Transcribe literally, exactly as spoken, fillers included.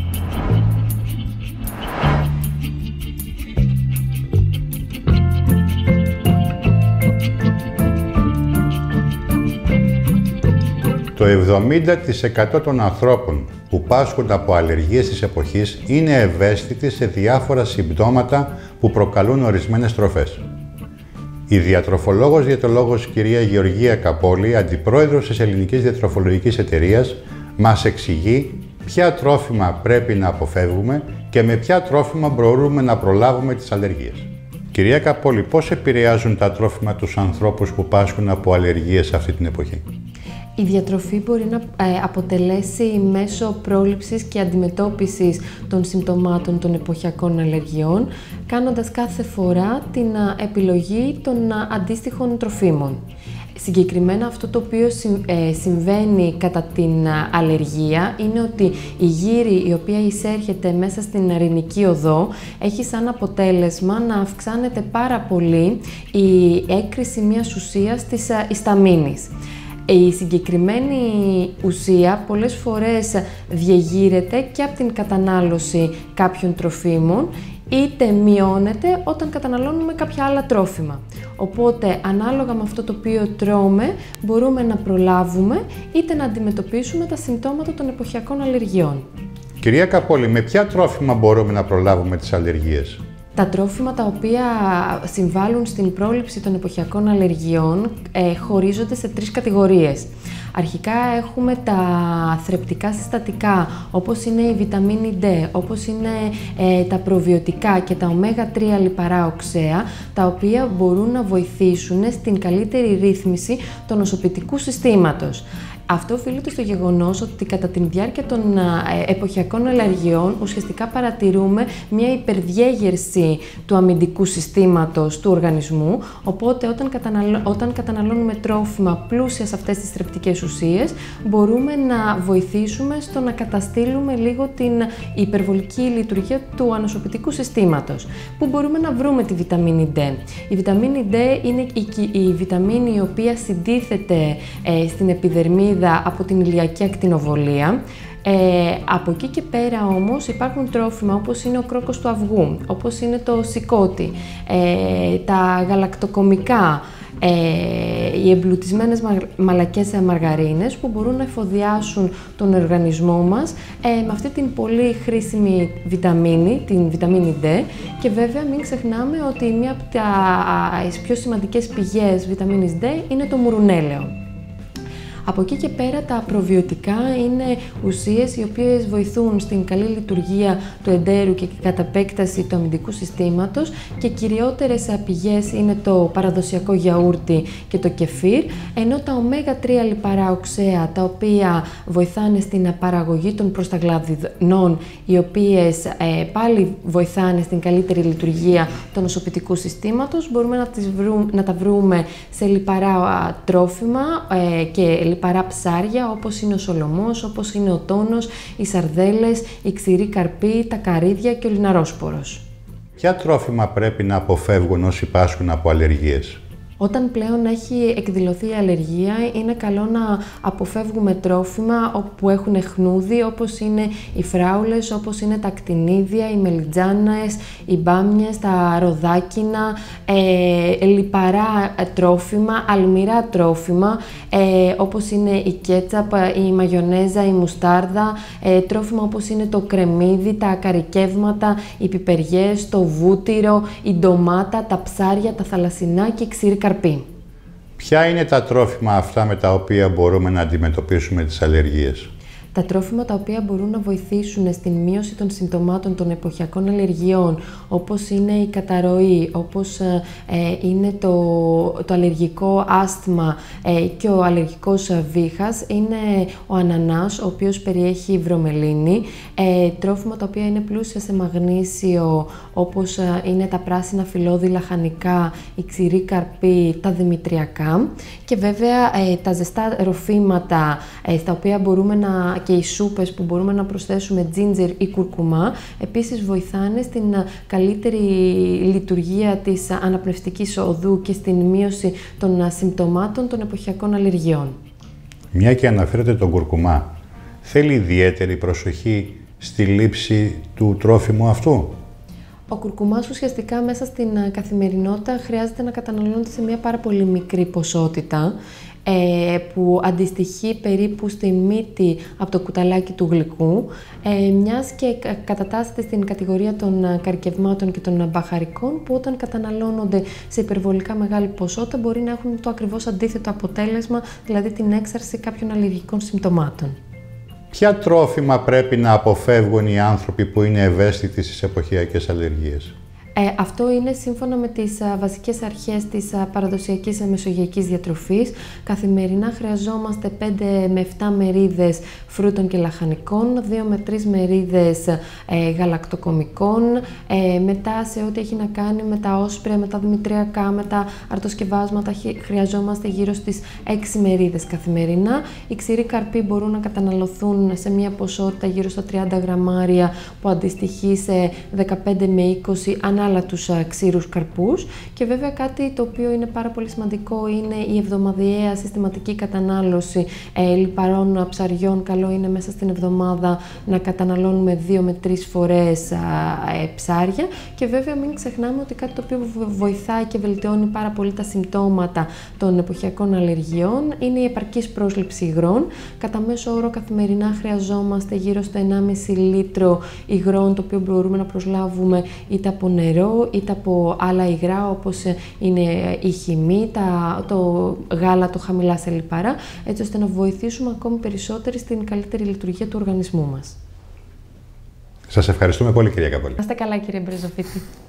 Το εβδομήντα τοις εκατό των ανθρώπων που πάσχουν από αλλεργίες της εποχής είναι ευαίσθητοι σε διάφορα συμπτώματα που προκαλούν ορισμένες τροφές. Η διατροφολόγος διαιτολόγος κυρία Γεωργία Καπόλη, αντιπρόεδρος της Ελληνικής Διατροφολογικής Εταιρείας, μας εξηγεί ποια τρόφιμα πρέπει να αποφεύγουμε και με ποια τρόφιμα μπορούμε να προλάβουμε τις αλλεργίες. Κυρία Καπόλη, πώς επηρεάζουν τα τρόφιμα τους ανθρώπους που πάσχουν από αλλεργίες αυτή την εποχή? Η διατροφή μπορεί να αποτελέσει μέσο πρόληψης και αντιμετώπισης των συμπτωμάτων των εποχιακών αλλεργιών, κάνοντας κάθε φορά την επιλογή των αντίστοιχων τροφίμων. Συγκεκριμένα αυτό το οποίο συμβαίνει κατά την αλλεργία είναι ότι η γύρι η οποία εισέρχεται μέσα στην αρηνική οδό έχει σαν αποτέλεσμα να αυξάνεται πάρα πολύ η έκρηση μιας ουσίας της ισταμίνης. Η συγκεκριμένη ουσία πολλές φορές διεγείρεται και από την κατανάλωση κάποιων τροφίμων, είτε μειώνεται όταν καταναλώνουμε κάποια άλλα τρόφιμα. Οπότε, ανάλογα με αυτό το οποίο τρώμε, μπορούμε να προλάβουμε είτε να αντιμετωπίσουμε τα συμπτώματα των εποχιακών αλλεργιών. Κυρία Καπόλη, με ποια τρόφιμα μπορούμε να προλάβουμε τις αλλεργίες? Τα τρόφιμα τα οποία συμβάλλουν στην πρόληψη των εποχιακών αλλεργιών ε, χωρίζονται σε τρεις κατηγορίες. Αρχικά έχουμε τα θρεπτικά συστατικά, όπως είναι η βιταμίνη D, όπως είναι ε, τα προβιωτικά και τα ωμέγα τρία λιπαρά οξέα, τα οποία μπορούν να βοηθήσουν στην καλύτερη ρύθμιση του νοσοποιητικού συστήματος. Αυτό οφείλεται στο γεγονός ότι κατά τη διάρκεια των εποχιακών αλλεργιών ουσιαστικά παρατηρούμε μια υπερδιέγερση του αμυντικού συστήματος του οργανισμού, οπότε όταν, καταναλ... όταν καταναλώνουμε τρόφιμα πλούσια σε αυτές τις θρεπτικές ουσίες, μπορούμε να βοηθήσουμε στο να καταστήλουμε λίγο την υπερβολική λειτουργία του ανοσοποιητικού συστήματος. Πού μπορούμε να βρούμε τη βιταμίνη D? Η βιταμίνη D είναι η, η βιταμίνη η οποία συντίθεται ε, στην επιδερμίδα από την ηλιακή ακτινοβολία. Ε, από εκεί και πέρα όμως υπάρχουν τρόφιμα όπως είναι ο κρόκος του αυγού, όπως είναι το σικότι, ε, τα γαλακτοκομικά, ε, οι εμπλουτισμένες μαλακές μαργαρίνες που μπορούν να εφοδιάσουν τον οργανισμό μας ε, με αυτή την πολύ χρήσιμη βιταμίνη, την βιταμίνη D, και βέβαια μην ξεχνάμε ότι μία από τις πιο σημαντικές πηγές βιταμίνης D είναι το μουρουνέλαιο. Από εκεί και πέρα τα προβιωτικά είναι ουσίες οι οποίες βοηθούν στην καλή λειτουργία του εντέρου και κατά επέκταση του αμυντικού συστήματος, και κυριότερες πηγές είναι το παραδοσιακό γιαούρτι και το κεφίρ, ενώ τα ωμέγα τρία λιπαρά οξέα, τα οποία βοηθάνε στην παραγωγή των προσταγλαδινών, οι οποίες ε, πάλι βοηθάνε στην καλύτερη λειτουργία του νοσοποιητικού συστήματος, μπορούμε να, τις βρούμε, να τα βρούμε σε λιπαρά τρόφιμα ε, και λιπαρά ψάρια, όπως είναι ο σολομός, όπως είναι ο τόνος, οι σαρδέλες, η ξηρή καρπή, τα καρύδια και ο λιναρόσπορος. Ποια τρόφιμα πρέπει να αποφεύγουν όσοι πάσχουν από αλλεργίες? Όταν πλέον έχει εκδηλωθεί η αλλεργία, είναι καλό να αποφεύγουμε τρόφιμα που έχουν χνούδι, όπως είναι οι φράουλες, όπως είναι τα ακτινίδια, οι μελιτζάνες, οι μπάμιες, τα ροδάκινα, ε, λιπαρά τρόφιμα, αλμυρά τρόφιμα, ε, όπως είναι η κέτσαπ, η μαγιονέζα, η μουστάρδα, ε, τρόφιμα όπως είναι το κρεμμύδι, τα καρικεύματα, οι πιπεριές, το βούτυρο, η ντομάτα, τα ψάρια, τα θαλασσινά και η ξηρή καρπή. Ποια είναι τα τρόφιμα αυτά με τα οποία μπορούμε να αντιμετωπίσουμε τις αλλεργίες? Τα τρόφιμα τα οποία μπορούν να βοηθήσουν στην μείωση των συμπτωμάτων των εποχιακών αλλεργιών, όπως είναι η καταρροή, όπως ε, είναι το, το αλλεργικό άσθμα ε, και ο αλλεργικός βήχας, είναι ο ανανάς, ο οποίος περιέχει βρωμελίνη, ε, τρόφιμα τα οποία είναι πλούσια σε μαγνήσιο, όπως ε, είναι τα πράσινα φυλλώδη λαχανικά, η ξηρή καρπή, τα δημητριακά, και βέβαια ε, τα ζεστά ροφήματα ε, στα οποία μπορούμε να, και οι σούπες που μπορούμε να προσθέσουμε τζίντζερ ή κουρκουμά, επίσης βοηθάνε στην καλύτερη λειτουργία της αναπνευστικής οδού και στην μείωση των συμπτωμάτων των εποχιακών αλλεργιών. Μια και αναφέρετε τον κουρκουμά, θέλει ιδιαίτερη προσοχή στη λήψη του τρόφιμου αυτού? Ο κουρκουμάς ουσιαστικά μέσα στην καθημερινότητα χρειάζεται να καταναλώνεται σε μια πάρα πολύ μικρή ποσότητα, ε, που αντιστοιχεί περίπου στην μύτη από το κουταλάκι του γλυκού, ε, μιας και κατατάσσεται στην κατηγορία των καρκευμάτων και των μπαχαρικών, που όταν καταναλώνονται σε υπερβολικά μεγάλη ποσότητα μπορεί να έχουν το ακριβώς αντίθετο αποτέλεσμα, δηλαδή την έξαρση κάποιων αλλεργικών συμπτωμάτων. Ποια τρόφιμα πρέπει να αποφεύγουν οι άνθρωποι που είναι ευαίσθητοι στις εποχιακές αλλεργίες? Ε, αυτό είναι σύμφωνα με τις α, βασικές αρχές της α, παραδοσιακής μεσογειακής διατροφής. Καθημερινά χρειαζόμαστε πέντε με επτά μερίδες φρούτων και λαχανικών, δύο με τρεις μερίδες ε, γαλακτοκομικών, ε, μετά σε ό,τι έχει να κάνει με τα όσπρια, με τα δημητριακά, με τα αρτοσκευάσματα χρειαζόμαστε γύρω στις έξι μερίδες καθημερινά. Οι ξηροί καρποί μπορούν να καταναλωθούν σε μια ποσότητα γύρω στα τριάντα γραμμάρια, που αντιστοιχεί σε δεκαπέντε με είκοσι ανάλογα τους ξηρούς καρπούς. Και βέβαια κάτι το οποίο είναι πάρα πολύ σημαντικό είναι η εβδομαδιαία συστηματική κατανάλωση ε, λιπαρών ψαριών. Καλό είναι μέσα στην εβδομάδα να καταναλώνουμε δύο με τρεις φορές ε, ψάρια. Και βέβαια μην ξεχνάμε ότι κάτι το οποίο βοηθάει και βελτιώνει πάρα πολύ τα συμπτώματα των εποχιακών αλλεργιών είναι η επαρκής πρόσληψη υγρών. Κατά μέσο όρο καθημερινά χρειαζόμαστε γύρω στο ενάμιση λίτρο υγρών, το οποίο μπορούμε να προσλάβουμε είτε από νερό είτε από άλλα υγρά, όπως είναι η χυμή, τα, το γάλα, το χαμηλά σε λιπαρά, έτσι ώστε να βοηθήσουμε ακόμη περισσότερο στην καλύτερη λειτουργία του οργανισμού μας. Σας ευχαριστούμε πολύ, κυρία Καπόλη. Να είστε καλά, κύριε Μπρεζοφίτη.